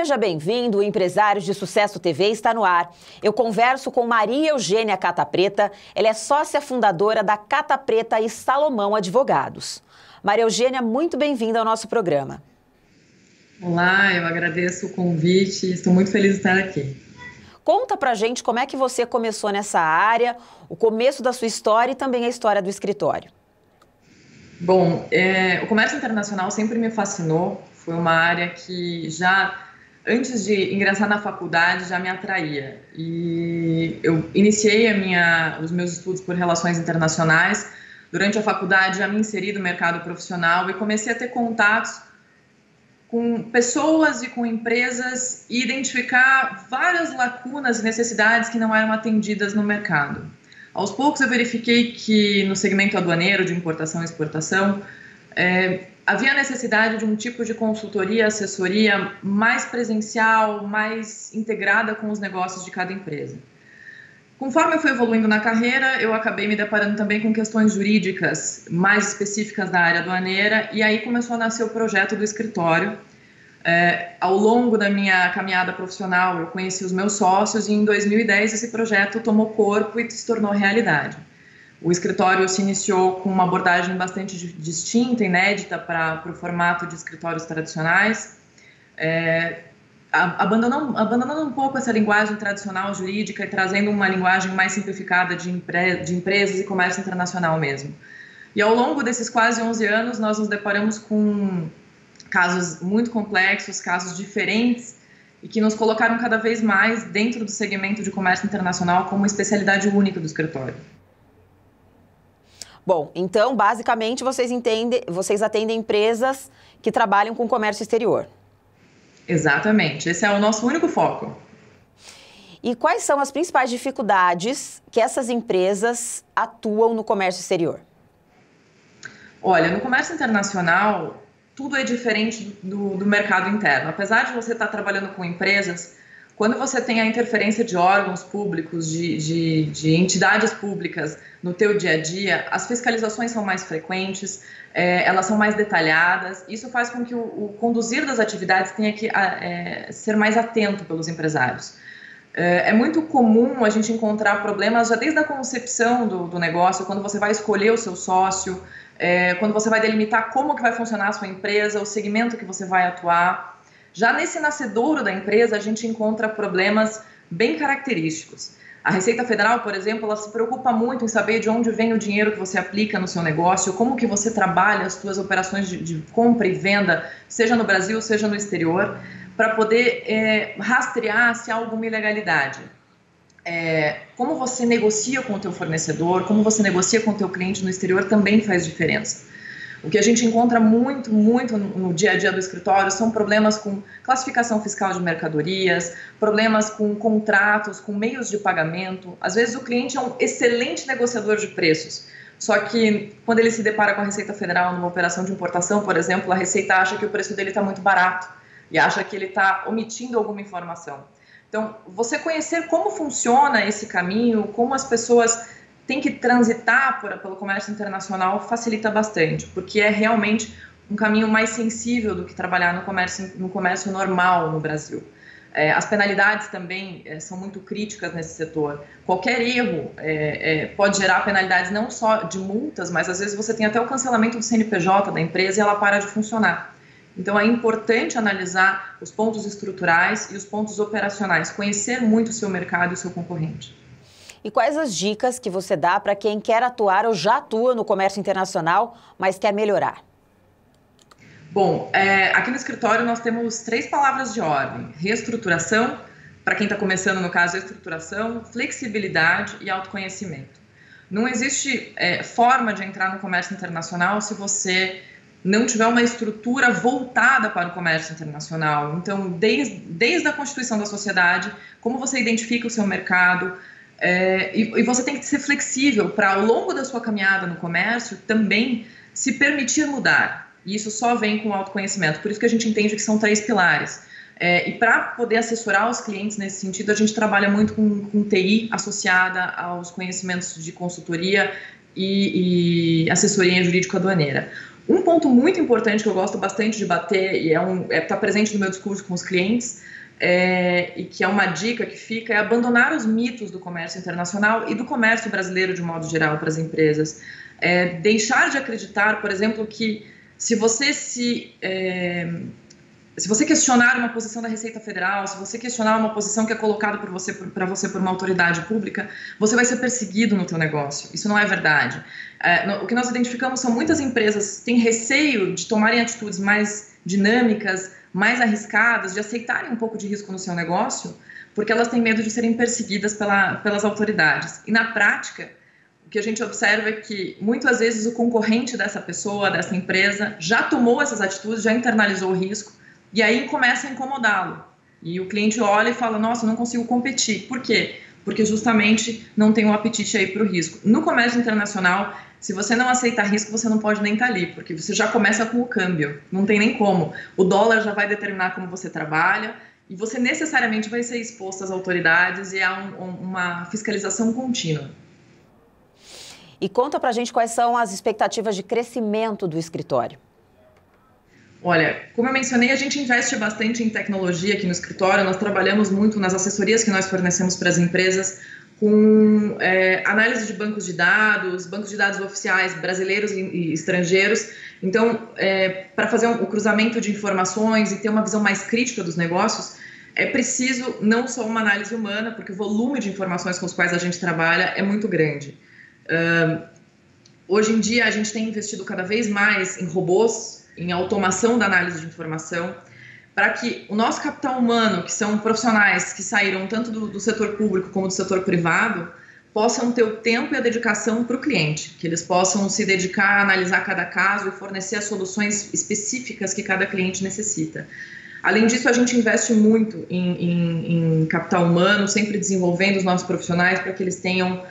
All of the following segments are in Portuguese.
Seja bem-vindo, o Empresários de Sucesso TV está no ar. Eu converso com Maria Eugênia Cata Preta, ela é sócia fundadora da Cata Preta e Salomão Advogados. Maria Eugênia, muito bem-vinda ao nosso programa. Olá, eu agradeço o convite, estou muito feliz de estar aqui. Conta pra gente como é que você começou nessa área, o começo da sua história e também a história do escritório. Bom, o comércio internacional sempre me fascinou, foi uma área que já antes de ingressar na faculdade já me atraía. E eu iniciei os meus estudos por relações internacionais. Durante a faculdade já me inseri no mercado profissional e comecei a ter contatos com pessoas e com empresas e identificar várias lacunas e necessidades que não eram atendidas no mercado. Aos poucos eu verifiquei que no segmento aduaneiro de importação e exportação havia necessidade de um tipo de consultoria, assessoria mais presencial, mais integrada com os negócios de cada empresa. Conforme eu fui evoluindo na carreira, eu acabei me deparando também com questões jurídicas mais específicas da área aduaneira e aí começou a nascer o projeto do escritório. Ao longo da minha caminhada profissional, eu conheci os meus sócios e em 2010 esse projeto tomou corpo e se tornou realidade. O escritório se iniciou com uma abordagem bastante distinta, inédita para o formato de escritórios tradicionais, abandonando um pouco essa linguagem tradicional jurídica e trazendo uma linguagem mais simplificada de empresas e comércio internacional mesmo. E ao longo desses quase 11 anos, nós nos deparamos com casos muito complexos, casos diferentes e que nos colocaram cada vez mais dentro do segmento de comércio internacional como especialidade única do escritório. Bom, então, basicamente, vocês atendem empresas que trabalham com comércio exterior. Exatamente, esse é o nosso único foco. E quais são as principais dificuldades que essas empresas atuam no comércio exterior? Olha, no comércio internacional, tudo é diferente do mercado interno. Apesar de você estar trabalhando com empresas, quando você tem a interferência de órgãos públicos, de entidades públicas no teu dia a dia, as fiscalizações são mais frequentes, elas são mais detalhadas. Isso faz com que o conduzir das atividades tenha que ser mais atento pelos empresários. É muito comum a gente encontrar problemas já desde a concepção do negócio, quando você vai escolher o seu sócio, quando você vai delimitar como que vai funcionar a sua empresa, o segmento que você vai atuar. Já nesse nascedouro da empresa, a gente encontra problemas bem característicos. A Receita Federal, por exemplo, ela se preocupa muito em saber de onde vem o dinheiro que você aplica no seu negócio, como que você trabalha as suas operações de compra e venda, seja no Brasil, seja no exterior, para poder rastrear se há alguma ilegalidade. Como você negocia com o teu fornecedor, como você negocia com o teu cliente no exterior também faz diferença. O que a gente encontra muito no dia a dia do escritório são problemas com classificação fiscal de mercadorias, problemas com contratos, com meios de pagamento. Às vezes o cliente é um excelente negociador de preços, só que quando ele se depara com a Receita Federal numa operação de importação, por exemplo, a Receita acha que o preço dele está muito barato e acha que ele está omitindo alguma informação. Então, você conhecer como funciona esse caminho, como as pessoas têm que transitar pelo comércio internacional facilita bastante, porque é realmente um caminho mais sensível do que trabalhar no comércio normal no Brasil. As penalidades também são muito críticas nesse setor. Qualquer erro pode gerar penalidades não só de multas, mas às vezes você tem até o cancelamento do CNPJ da empresa e ela para de funcionar. Então é importante analisar os pontos estruturais e os pontos operacionais, conhecer muito o seu mercado e o seu concorrente. E quais as dicas que você dá para quem quer atuar ou já atua no comércio internacional, mas quer melhorar? Bom, aqui no escritório nós temos 3 palavras de ordem: reestruturação, para quem está começando no caso, estruturação, flexibilidade e autoconhecimento. Não existe forma de entrar no comércio internacional se você não tiver uma estrutura voltada para o comércio internacional. Então, desde a constituição da sociedade, como você identifica o seu mercado, e você tem que ser flexível para, ao longo da sua caminhada no comércio, também se permitir mudar. E isso só vem com o autoconhecimento. Por isso que a gente entende que são 3 pilares. E para poder assessorar os clientes nesse sentido, a gente trabalha muito com TI associada aos conhecimentos de consultoria e assessoria jurídico-aduaneira. Um ponto muito importante que eu gosto bastante de bater, e está presente no meu discurso com os clientes, e que é uma dica que fica, é abandonar os mitos do comércio internacional e do comércio brasileiro de modo geral para as empresas. Deixar de acreditar, por exemplo, que se você questionar uma posição da Receita Federal, se você questionar uma posição que é colocada para você por uma autoridade pública, você vai ser perseguido no teu negócio. Isso não é verdade. O que nós identificamos são muitas empresas que têm receio de tomarem atitudes mais dinâmicas, mais arriscadas, de aceitarem um pouco de risco no seu negócio, porque elas têm medo de serem perseguidas pelas autoridades. E na prática, o que a gente observa é que muitas vezes o concorrente dessa pessoa, dessa empresa, já tomou essas atitudes, já internalizou o risco, e aí começa a incomodá-lo. E o cliente olha e fala, nossa, eu não consigo competir. Por quê? Porque justamente não tem um apetite aí para o risco. No comércio internacional, se você não aceita risco, você não pode nem estar ali, porque você já começa com o câmbio. Não tem nem como. O dólar já vai determinar como você trabalha e você necessariamente vai ser exposto às autoridades e a uma fiscalização contínua. E conta pra gente quais são as expectativas de crescimento do escritório. Olha, como eu mencionei, a gente investe bastante em tecnologia aqui no escritório, nós trabalhamos muito nas assessorias que nós fornecemos para as empresas com análise de bancos de dados oficiais brasileiros e estrangeiros. Então, para fazer o cruzamento de informações e ter uma visão mais crítica dos negócios, é preciso não só uma análise humana, porque o volume de informações com os quais a gente trabalha é muito grande. Hoje em dia, a gente tem investido cada vez mais em robôs, em automação da análise de informação, para que o nosso capital humano, que são profissionais que saíram tanto do setor público como do setor privado, possam ter o tempo e a dedicação para o cliente, que eles possam se dedicar a analisar cada caso e fornecer as soluções específicas que cada cliente necessita. Além disso, a gente investe muito em capital humano, sempre desenvolvendo os nossos profissionais para que eles tenham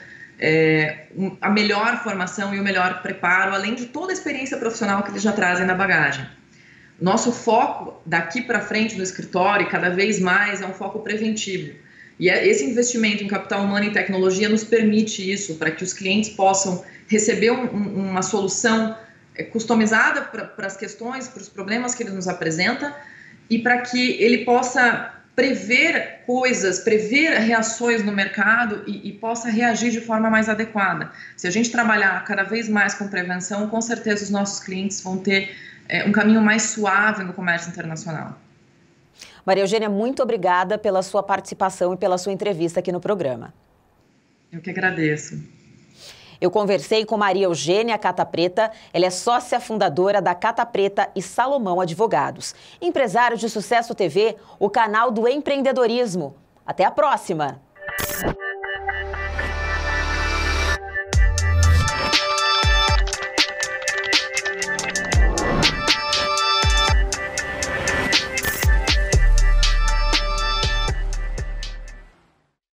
a melhor formação e o melhor preparo, além de toda a experiência profissional que eles já trazem na bagagem. Nosso foco daqui para frente no escritório, cada vez mais, é um foco preventivo. E esse investimento em capital humano e tecnologia nos permite isso, para que os clientes possam receber uma solução customizada para as questões, para os problemas que ele nos apresenta, e para que ele possa prever coisas, prever reações no mercado e possa reagir de forma mais adequada. Se a gente trabalhar cada vez mais com prevenção, com certeza os nossos clientes vão ter um caminho mais suave no comércio internacional. Maria Eugênia, muito obrigada pela sua participação e pela sua entrevista aqui no programa. Eu que agradeço. Eu conversei com Maria Eugênia Catapreta, ela é sócia fundadora da Catapreta e Salomão Advogados. Empresários de Sucesso TV, o canal do empreendedorismo. Até a próxima!